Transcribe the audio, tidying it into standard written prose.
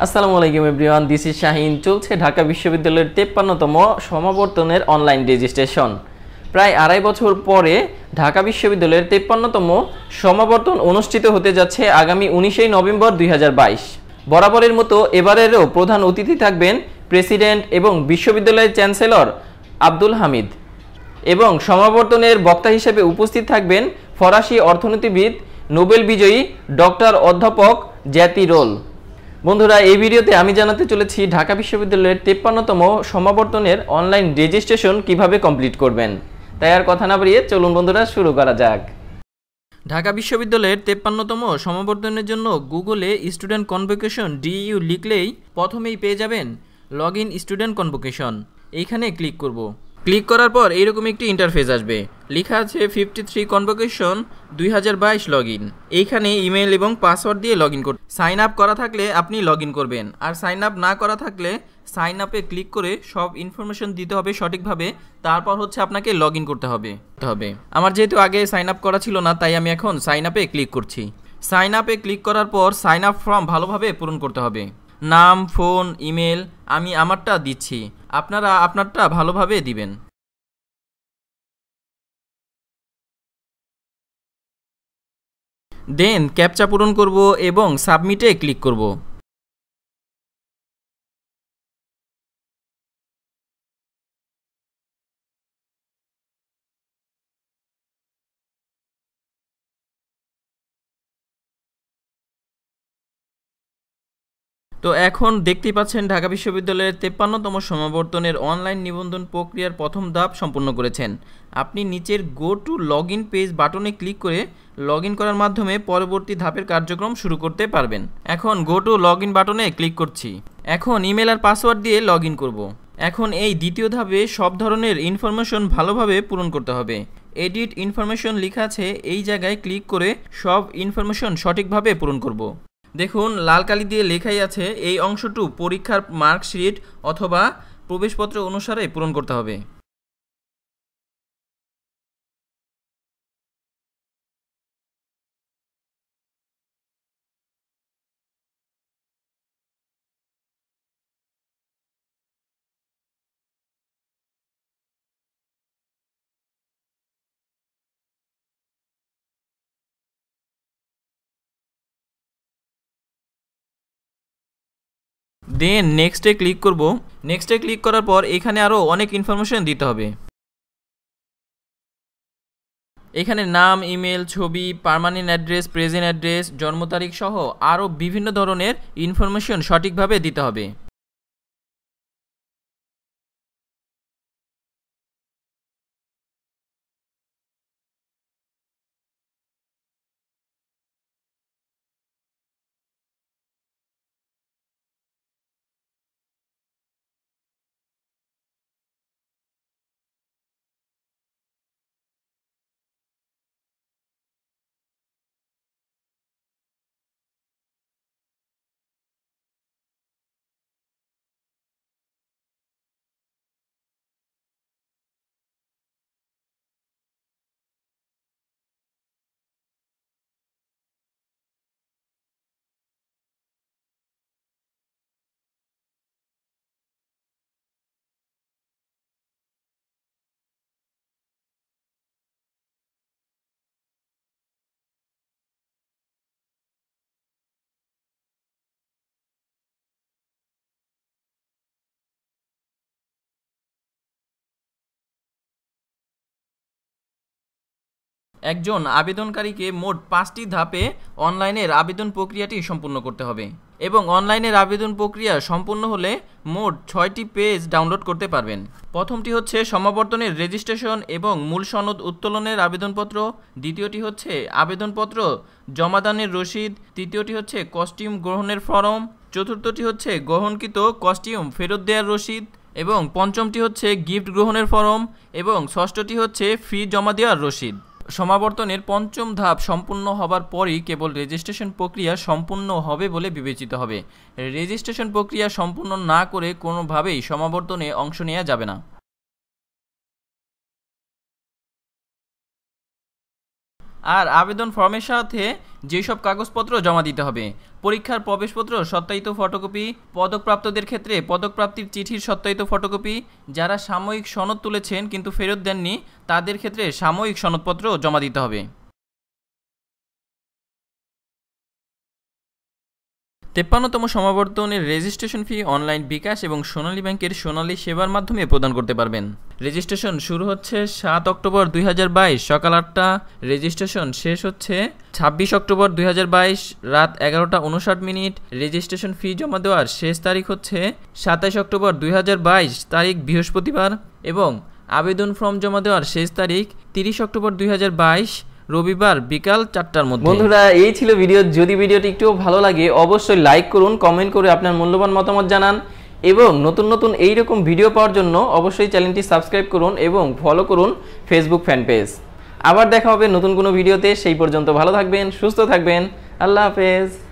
আসসালামু আলাইকুম everyone, this is Shahin. চলছে ঢাকা বিশ্ববিদ্যালয়ের 53তম সমাবর্তনের অনলাইন রেজিস্ট্রেশন। প্রায় আড়াই বছর পরে ঢাকা বিশ্ববিদ্যালয়ের 53তম সমাবর্তন অনুষ্ঠিত হতে যাচ্ছে আগামী 19 নভেম্বর 2022। বরাবরের মতো এবারেরও প্রধান অতিথি থাকবেন প্রেসিডেন্ট এবং বিশ্ববিদ্যালয়ের চ্যান্সেলর আব্দুল হামিদ, এবং সমাবর্তনের বক্তা হিসেবে উপস্থিত থাকবেন ফরাসি অর্থনীতিবিদ নোবেল বিজয়ী ডক্টর অধ্যাপক জ্যাতি রোল। বন্ধুরা, এই ভিডিওতে আমি জানাতে চলেছি ঢাকা বিশ্ববিদ্যালয়ের 53তম সমাবর্তনের অনলাইন রেজিস্ট্রেশন কিভাবে কমপ্লিট করবেন। তাই আর কথা না বাড়িয়ে চলুন বন্ধুরা শুরু করা যাক। ঢাকা বিশ্ববিদ্যালয়ের 53তম সমাবর্তনের জন্য গুগলে স্টুডেন্ট কনভোকেশন DU লিখলেই প্রথমেই পেয়ে যাবেন লগ ইন স্টুডেন্ট কনভোকেশন। এইখানে ক্লিক করব। ক্লিক করার পর এইরকম একটি ইন্টারফেস আসবে, লেখা আছে 53 কনভোকেশন 2022 লগ ইন। এইখানে ইমেল এবং পাসওয়ার্ড দিয়ে লগ ইন করবেন। সাইন আপ করা থাকলে আপনি লগ ইন করবেন, আর সাইন আপ না করা থাকলে সাইন আপে ক্লিক করে সব ইনফরমেশন দিতে হবে সঠিকভাবে, তারপর হচ্ছে আপনাকে লগ ইন করতে হবে। আমার যেহেতু আগে সাইন আপ করা ছিল না, তাই আমি এখন সাইন আপে ক্লিক করছি। সাইন আপে ক্লিক করার পর সাইন আপ ফর্ম ভালোভাবে পূরণ করতে হবে। নাম, ফোন, ইমেল, আমি আমারটা দিচ্ছি, আপনারা আপনারটা ভালোভাবে দিবেন। দেন ক্যাপচা পূরণ করব এবং সাবমিটে ক্লিক করব। তো এখন দেখতেই পাচ্ছেন ঢাকা বিশ্ববিদ্যালয়ের 53তম সমাবর্তনের অনলাইন নিবন্ধন প্রক্রিয়ার প্রথম ধাপ সম্পূর্ণ করেছেন। আপনি নিচের go to log in page বাটনে ক্লিক করে লগ ইন করার মাধ্যমে পরবর্তী ধাপের কার্যক্রম শুরু করতে পারবেন। এখন গো টু লগ ইন বাটনে ক্লিক করছি। এখন ইমেল আর পাসওয়ার্ড দিয়ে লগ ইন করব। এখন এই দ্বিতীয় ধাপে সব ধরনের ইনফরমেশন ভালোভাবে পূরণ করতে হবে। এডিট ইনফরমেশন লেখা আছে, এই জায়গায় ক্লিক করে সব ইনফরমেশন সঠিকভাবে পূরণ করব। দেখুন লাল কালি দিয়ে লেখাই আছে, এই অংশটু পরীক্ষার মার্কশিট অথবা প্রবেশপত্র অনুসারে পূরণ করতে হবে। দেন নেক্সটে ক্লিক করব। নেক্সটে ক্লিক করার পর এখানে আরও অনেক ইনফরমেশন দিতে হবে। এখানে নাম, ইমেল, ছবি, পার্মানেন্ট অ্যাড্রেস, প্রেজেন্ট অ্যাড্রেস, জন্ম তারিখ সহ আরও বিভিন্ন ধরনের ইনফরমেশন সঠিকভাবে দিতে হবে। একজন আবেদনকারীকে মোট 5টি ধাপে অনলাইনের আবেদন প্রক্রিয়াটি সম্পূর্ণ করতে হবে, এবং অনলাইনের আবেদন প্রক্রিয়া সম্পূর্ণ হলে মোট 6টি পেজ ডাউনলোড করতে পারবেন। প্রথমটি হচ্ছে সমাবর্তনের রেজিস্ট্রেশন এবং মূল সনদ উত্তোলনের আবেদনপত্র, দ্বিতীয়টি হচ্ছে আবেদনপত্র জমাদানের রসিদ, তৃতীয়টি হচ্ছে কস্টিউম গ্রহণের ফরম, চতুর্থটি হচ্ছে গ্রহণকৃত কস্টিউম ফেরত দেওয়ার রসিদ, এবং পঞ্চমটি হচ্ছে গিফট গ্রহণের ফরম, এবং ষষ্ঠটি হচ্ছে ফি জমা দেওয়ার রসিদ। সমাবর্তনের পঞ্চম ধাপ সম্পূর্ণ হবার পরই কেবল রেজিস্ট্রেশন প্রক্রিয়া সম্পূর্ণ হবে বলে বিবেচিত হবে। রেজিস্ট্রেশন প্রক্রিয়া সম্পূর্ণ না করে কোনোভাবেই সমাবর্তনে অংশ নেওয়া যাবে না। আর আবেদন ফর্মের সাথে যেসব কাগজপত্র জমা দিতে হবে: পরীক্ষার প্রবেশপত্র সত্যায়িত ফটোকপি, পদকপ্রাপ্তদের ক্ষেত্রে পদকপ্রাপ্তির চিঠির সত্যায়িত ফটোকপি, যারা সাময়িক সনদ তুলেছেন কিন্তু ফেরত দেননি তাদের ক্ষেত্রে সাময়িক সনদপত্র জমা দিতে হবে। 53তম সমাবর্তনের রেজিস্ট্রেশন ফি অনলাইন বিকাশ এবং সোনালী ব্যাংকের সোনালী সেবার মাধ্যমে প্রদান করতে পারবেন। রেজিস্ট্রেশন শুরু হচ্ছে 7 অক্টোবর 2022 সকাল 8টা। রেজিস্ট্রেশন শেষ হচ্ছে 26 অক্টোবর 2022 রাত 11:59। রেজিস্ট্রেশন ফি জমা দেওয়ার শেষ তারিখ হচ্ছে 27 অক্টোবর 2022 তারিখ বৃহস্পতিবার এবং আবেদন ফর্ম জমা দেওয়ার শেষ তারিখ 30 অক্টোবর 2022 রবিবার বিকাল 4টার মধ্যে। বন্ধুরা, এই ছিল ভিডিও। যদি ভিডিওটি একটু ভালো লাগে অবশ্যই লাইক করুন, কমেন্ট করে আপনার মূল্যবান মতামত জানান এবং নতুন নতুন এইরকম ভিডিও পাওয়ার জন্য অবশ্যই চ্যানেলটি সাবস্ক্রাইব করুন এবং ফলো করুন ফেসবুক ফ্যান পেজ। আবার দেখা হবে নতুন কোনো ভিডিওতে। সেই পর্যন্ত ভালো থাকবেন, সুস্থ থাকবেন। আল্লাহ হাফেজ।